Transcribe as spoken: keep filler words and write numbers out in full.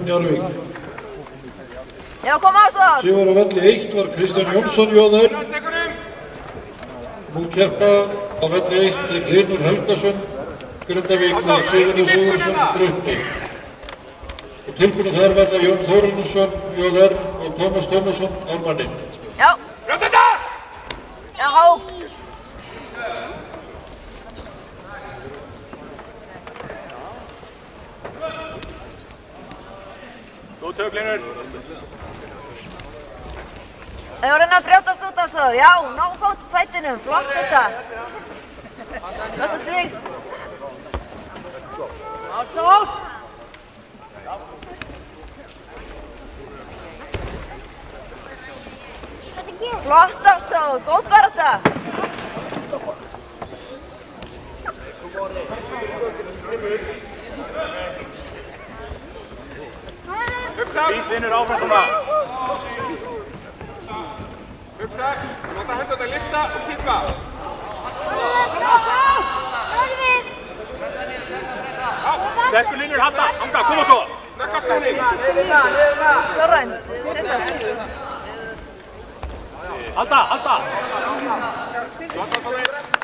Njarðvík. Já, kom Ásþór! Sigur á velli eitt var Kristján Jónsson Jóðar. Nú keppa á velli eitt Hlynur Helgason, Grindavík og Sigurður Sigurðsson Gruppi. Og tilbúinu þar verða Jón Þórarinsson Jóðar og Tómas Tómasson Ármanni. Já! Já! Góð sög, Hlynur. Það var reyna að brjótast út Ásþór. Já, ná fót fætinum. Flott þetta. Passa sig. Ásþór! Flott Ásþór, góð barátta. Fínt Hlynur áfram svona. Hugsa, láta hendurna lyfta og kippa. Sterkur Hlynur, halda, anga, koma svo. Snakkast hún inn. Þorræn, setjast. Halda, halda. Láta það